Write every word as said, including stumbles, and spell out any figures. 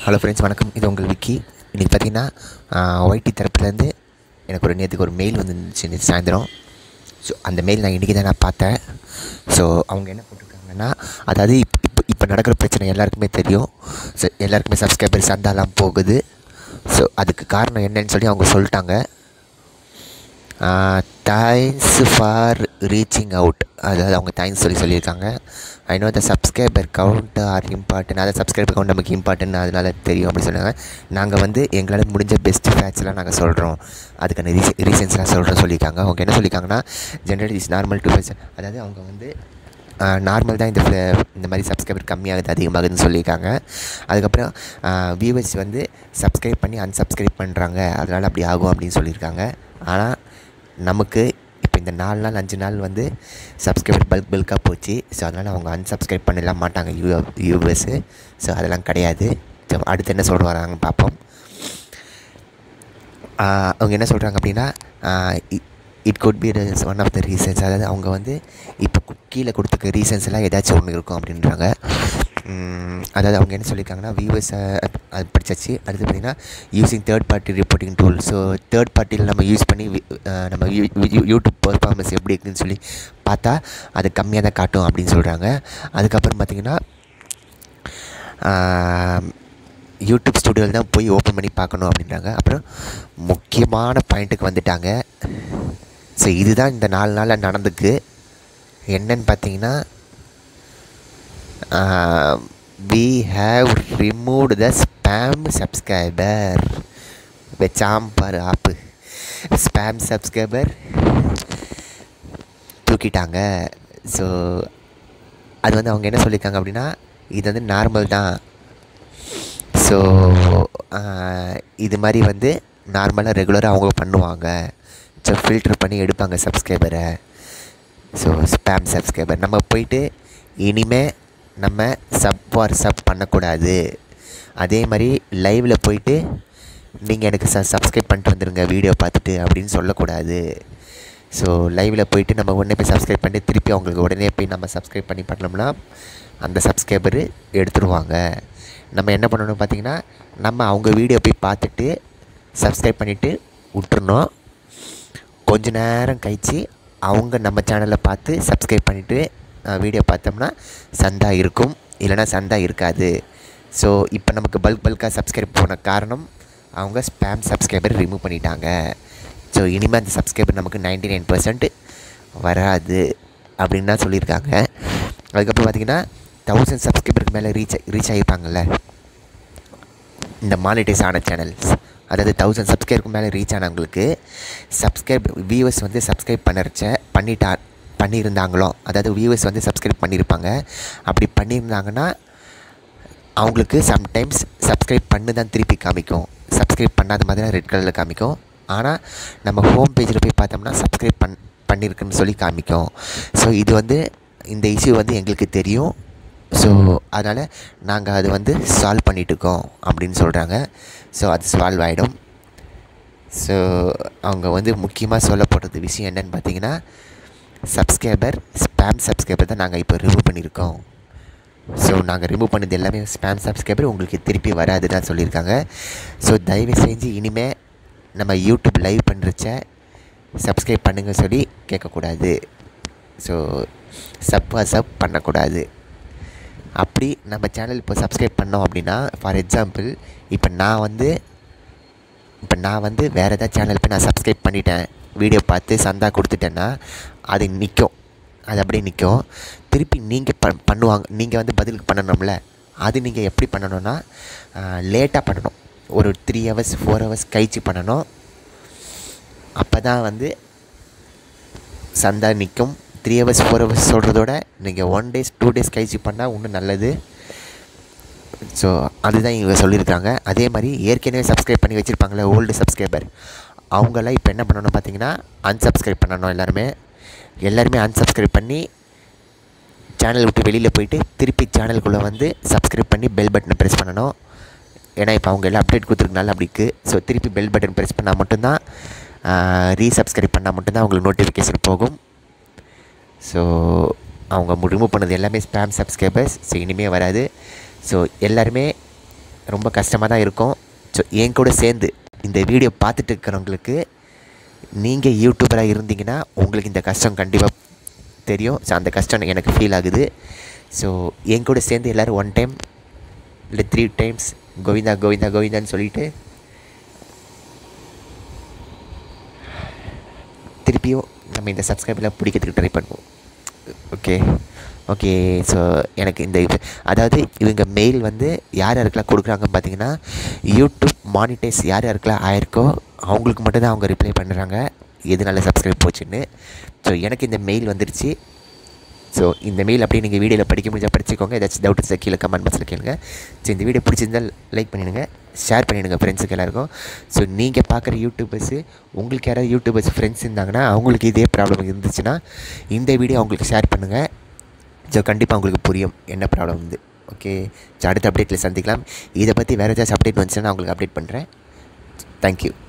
Hello friends, வணக்கம். இது உங்கள் விக்கி. இன்றைக்கி பார்த்தீங்கன்னா ஒய்டி தரப்புலேருந்து எனக்கு ஒரு நேற்றுக்கு ஒரு மெயில் வந்துருந்துச்சு நேற்று சாயந்தரம். ஸோ அந்த மெயில் நான் இன்றைக்கி தான் நான் பார்த்தேன். ஸோ அவங்க என்ன போட்டிருக்காங்கன்னா, அதாவது இப்போ இப்போ இப்போ நடக்கிற பிரச்சனை எல்லாருக்குமே தெரியும். ஸோ எல்லாருக்குமே சப்ஸ்கிரைபர் சந்தாலாம் போகுது. ஸோ அதுக்கு காரணம் என்னன்னு சொல்லி அவங்க சொல்லிட்டாங்க. தேங்க்ஸ் ஃபார் ரீச்சிங் அவுட், அதாவது அவங்க தேங்க்ஸ் சொல்லி சொல்லியிருக்காங்க. I know the subscriber count are important, அதாவது சப்ஸ்கிரைபர் கவுண்ட் நமக்கு இம்பார்ட்டன், அதனால் தெரியும் அப்படின்னு சொன்னாங்க. நாங்கள் வந்து எங்களால் முடிஞ்ச பெஸ்ட் ஃபேக்ட்ஸ்லாம் நாங்கள் சொல்கிறோம், அதுக்கான ரீசன் ரீசன்ஸ்லாம் சொல்கிறோம் சொல்லியிருக்காங்க. அவங்க என்ன சொல்லியிருக்காங்கன்னா, generally is normal to face, அதாவது அவங்க வந்து நார்மல் தான் இந்த இந்த மாதிரி சப்ஸ்கிரைபர் கம்மியாகுது அதிகமாகுதுன்னு சொல்லியிருக்காங்க. அதுக்கப்புறம் வியூவர்ஸ் வந்து சப்ஸ்கிரைப் பண்ணி அன்சப்ஸ்கிரைப் பண்ணுறாங்க, அதனால் அப்படி ஆகும் அப்படின்னு சொல்லியிருக்காங்க. ஆனால் நமக்கு இப்போ இந்த நாலு நாள் அஞ்சு நாள் வந்து சப்ஸ்கிரைபர் பல்க் பல்காக போச்சு. ஸோ அதனால் அவங்க அன்சப்ஸ்கிரைப் பண்ணலாம் மாட்டாங்க யூ யூவர்ஸு. ஸோ அதெல்லாம் கிடையாது. ஸோ அடுத்து என்ன சொல்ல வராங்க பார்ப்போம். அவங்க என்ன சொல்கிறாங்க அப்படின்னா, it could be one of the reasons, அதாவது அவங்க வந்து இப்போ கீழே கொடுத்துக்க ரீசன்ஸ் எல்லாம் ஏதாச்சும் ஒன்று இருக்கும் அப்படின்றாங்க. அதாவது அவங்க என்ன சொல்லியிருக்காங்கன்னா, வியூவர்ஸை அது படிச்சாச்சு. அடுத்து பார்த்திங்கன்னா, using third party reporting tool. So third பார்ட்டியில் நம்ம யூஸ் பண்ணி நம்ம யூடியூப் பர்ஃபார்மன்ஸ் எப்படி இருக்குதுன்னு சொல்லி பார்த்தா அது கம்மியாக தான் காட்டும் அப்படின்னு சொல்கிறாங்க. அதுக்கப்புறம் பார்த்திங்கன்னா, யூடியூப் ஸ்டுடியோவில் தான் போய் ஓப்பன் பண்ணி பார்க்கணும் அப்படின்றாங்க. அப்புறம் முக்கியமான பாயிண்ட்டுக்கு வந்துட்டாங்க. ஸோ இதுதான் இந்த நாலு நாளில் நடந்துக்கு. என்னன்னு பார்த்தீங்கன்னா, we have removed the spam subscriber. வெச்சாம்பர் ஆப்பு ஸ்பேம் சப்ஸ்கிரைபர் தூக்கிட்டாங்க. ஸோ அது வந்து அவங்க என்ன சொல்லியிருக்காங்க அப்படின்னா, இது வந்து நார்மல் தான். ஸோ இது மாதிரி வந்து நார்மலாக ரெகுலராக அவங்க பண்ணுவாங்க. ஸோ ஃபில்ட்ரு பண்ணி எடுப்பாங்க சப்ஸ்கிரைபரை. ஸோ ஸ்பேம் சப்ஸ்கிரைபர் நம்ம போயிட்டு இனிமேல் நம்ம சப் ஃபார் சப் பண்ணக்கூடாது. அதே மாதிரி லைவில் போயிட்டு நீங்கள் எனக்கு ச சப்ஸ்கிரைப் பண்ணிட்டு வந்துடுங்க வீடியோ பார்த்துட்டு அப்படின்னு சொல்லக்கூடாது. ஸோ லைவில் போயிட்டு நம்ம உடனே போய் சப்ஸ்கிரைப் பண்ணிட்டு திருப்பி அவங்களுக்கு உடனே போய் நம்ம சப்ஸ்கிரைப் பண்ணி பண்ணோம்னா அந்த சப்ஸ்கிரைபரு எடுத்துருவாங்க. நம்ம என்ன பண்ணணும் பார்த்திங்கன்னா, நம்ம அவங்க வீடியோ போய் பார்த்துட்டு சப்ஸ்கிரைப் பண்ணிவிட்டு விட்டுறணும். கொஞ்ச நேரம் கழித்து அவங்க நம்ம சேனலை பார்த்து சப்ஸ்கிரைப் பண்ணிவிட்டு வீடியோ பார்த்தோம்னா சந்தா இருக்கும், இல்லைனா சந்தா இருக்காது. ஸோ இப்போ நமக்கு பல்க் பல்காக சப்ஸ்கிரைப் போன காரணம் அவங்க ஸ்பேம் சப்ஸ்கிரைபர் ரிமூவ் பண்ணிட்டாங்க. ஸோ இனிமேல் அந்த சப்ஸ்கிரைபர் நமக்கு நைன்டி நைன் பர்சன்ட் வராது அப்படின்னு தான் சொல்லியிருக்காங்க. அதுக்கப்புறம் பார்த்திங்கன்னா, தௌசண்ட் சப்ஸ்கிரைபருக்கு மேலே ரீச் ரீச் ஆகியிருப்பாங்கள்ல இந்த மானிட்டைஸ் ஆன சேனல்ஸ், அதாவது தௌசண்ட் சப்ஸ்கிரைபருக்கு மேலே ரீச் ஆனவங்களுக்கு சப்ஸ்கிரைப் வியூவர்ஸ் வந்து சப்ஸ்கிரைப் பண்ணறச்ச பண்ணிட்டா பண்ணியிருந்தாங்களோ, அதாவது வியூவர்ஸ் வந்து சப்ஸ்கிரைப் பண்ணியிருப்பாங்க. அப்படி பண்ணியிருந்தாங்கன்னா அவங்களுக்கு சம்டைம்ஸ் சப்ஸ்கிரைப் பண்ணு தான் திருப்பி காமிக்கும், சப்ஸ்கிரைப் பண்ணாத மாதிரி தான் ரெட் கலரில் காமிக்கும். ஆனால் நம்ம ஹோம் பேஜில் போய் பார்த்தோம்னா சப்ஸ்கிரைப் பண் பண்ணியிருக்குன்னு சொல்லி காமிக்கும். ஸோ இது வந்து இந்த இஷ்யூ வந்து எங்களுக்கு தெரியும். ஸோ அதனால் நாங்கள் அது வந்து சால்வ் பண்ணிகிட்ருக்கோம் அப்படின்னு சொல்கிறாங்க. ஸோ அது சால்வ் ஆகிடும். ஸோ அவங்க வந்து முக்கியமாக சொல்லப்படுறது விஷயம் என்னென்னு பார்த்தீங்கன்னா, சப்ஸ்கிரைபர் ஸ்பேம் சப்ஸ்கிரைபர் தான் நாங்கள் இப்போ ரிமூவ் பண்ணியிருக்கோம். ஸோ நாங்கள் ரிமூவ் பண்ணது எல்லாமே ஸ்பேம் சப்ஸ்கிரைபர் உங்களுக்கு திருப்பி வராது தான் சொல்லியிருக்காங்க. ஸோ தயவு செஞ்சு இனிமேல் நம்ம யூடியூப் லைவ் பண்ணுறச்ச சப்ஸ்கிரைப் பண்ணுங்க சொல்லி கேட்கக்கூடாது. ஸோ சப்பாக சப் பண்ணக்கூடாது. அப்படி நம்ம சேனல் இப்போ சப்ஸ்கிரைப் பண்ணோம் அப்படின்னா, ஃபார் எக்ஸாம்பிள் இப்போ நான் வந்து இப்போ நான் வந்து வேறு ஏதாவது சேனல் போய் நான் சப்ஸ்கிரைப் பண்ணிட்டேன், வீடியோ பார்த்து சந்தா கொடுத்துட்டேன்னா அது நிற்கும், அது அப்படியே நிற்கும். திருப்பி நீங்கள் ப பண்ணுவாங்க நீங்கள் வந்து பதிலுக்கு பண்ணணும்ல, அது நீங்கள் எப்படி பண்ணணும்னா லேட்டாக பண்ணணும். ஒரு த்ரீ ஹவர்ஸ் ஃபோர் ஹவர்ஸ் கழிச்சு பண்ணணும். அப்போ தான் வந்து சந்தா நிற்கும். த்ரீ ஹவர்ஸ் ஃபோர் ஹவர்ஸ் சொல்கிறதோட நீங்கள் ஒன் டேஸ் டூ டேஸ் கழிச்சு பண்ணால் இன்னும் நல்லது. ஸோ அதுதான் இவங்க சொல்லியிருக்காங்க. அதே மாதிரி ஏற்கனவே சப்ஸ்கிரைப் பண்ணி வச்சுருப்பாங்களே ஓல்டு சப்ஸ்கிரைபர், அவங்களாம் இப்போ என்ன பண்ணணும் பார்த்தீங்கன்னா, அன்சப்ஸ்கிரைப் பண்ணணும். எல்லாருமே எல்லாருமே அன்சப்ஸ்கிரைப் பண்ணி சேனல் விட்டு வெளியில் போயிட்டு திருப்பி சேனலுக்குள்ளே வந்து சப்ஸ்கிரைப் பண்ணி பெல் பட்டனை ப்ரெஸ் பண்ணணும். ஏன்னா இப்போ அவங்க எல்லாம் அப்டேட் கொடுத்துருக்கனால அப்படி இருக்குது. ஸோ திருப்பி பெல் பட்டன் ப்ரெஸ் பண்ணால் மட்டும்தான், ரீசப்ஸ்கிரைப் பண்ணால் மட்டும்தான் அவங்களுக்கு நோட்டிஃபிகேஷன் போகும். ஸோ அவங்க ரிமூவ் பண்ணது எல்லாமே ஸ்பேம் சப்ஸ்கிரைபர்ஸ். ஸோ இனிமேல் வராது. ஸோ எல்லாருமே ரொம்ப கஷ்டமாக தான் இருக்கும். ஸோ என் கூட சேர்ந்து இந்த வீடியோ பார்த்துட்டு இருக்கிறவங்களுக்கு நீங்கள் யூடியூபராக இருந்தீங்கன்னா உங்களுக்கு இந்த கஷ்டம் கண்டிப்பாக தெரியும். ஸோ அந்த கஷ்டம் எனக்கு ஃபீல் ஆகுது. ஸோ என் கூட சேர்ந்து எல்லோரும் ஒன் டைம் இல்லை த்ரீ டைம்ஸ் கோவிந்தா கோவிந்தா கோவிந்தான்னு சொல்லிவிட்டு திருப்பியும் நம்ம இந்த சப்ஸ்கிரைபெலாம் பிடிக்கிறதுக்கு ட்ரை பண்ணுவோம். ஓகே ஓகே ஸோ எனக்கு இந்த இது அதாவது இவங்க மெயில் வந்து யார் யாருக்கெல்லாம் கொடுக்குறாங்கன்னு பார்த்தீங்கன்னா, யூடியூப் மானிட்டைஸ் யார் யாருக்கெல்லாம் ஆயிருக்கோ அவங்களுக்கு மட்டும்தான் அவங்க ரிப்ளை பண்ணுறாங்க எதனால சப்ஸ்கிரைப் போச்சுன்னு. ஸோ எனக்கு இந்த மெயில் வந்துடுச்சு. ஸோ இந்த மெயில் அப்படியே நீங்கள் வீடியோவில் படிக்க முடிஞ்சால் படிச்சுக்கோங்க. ஏதாச்சும் டவுட் இருந்தால் கீழே கமெண்ட் பாக்ஸில் கேளுங்க. ஸோ இந்த வீடியோ பிடிச்சிருந்தால் லைக் பண்ணிவிடுங்க, ஷேர் பண்ணிவிடுங்க ஃப்ரெண்ட்ஸுக்கு எல்லாருக்கும். ஸோ நீங்கள் பார்க்குற யூடியூபர்ஸு உங்களுக்கு யாராவது யூடியூபர்ஸ் ஃப்ரெண்ட்ஸ் இருந்தாங்கன்னா அவங்களுக்கு இதே ப்ராப்ளம் இருந்துச்சுன்னா இந்த வீடியோ அவங்களுக்கு ஷேர் பண்ணுங்கள். ஸோ கண்டிப்பாக உங்களுக்கு புரியும் என்ன ப்ராப்ளம் வந்து. ஓகே ஸோ அடுத்த அப்டேட்டில் சந்திக்கலாம். இதை பற்றி வேறு ஏதாச்சும் அப்டேட் வந்துச்சுன்னா நான் உங்களுக்கு அப்டேட் பண்ணுறேன். தேங்க்யூ.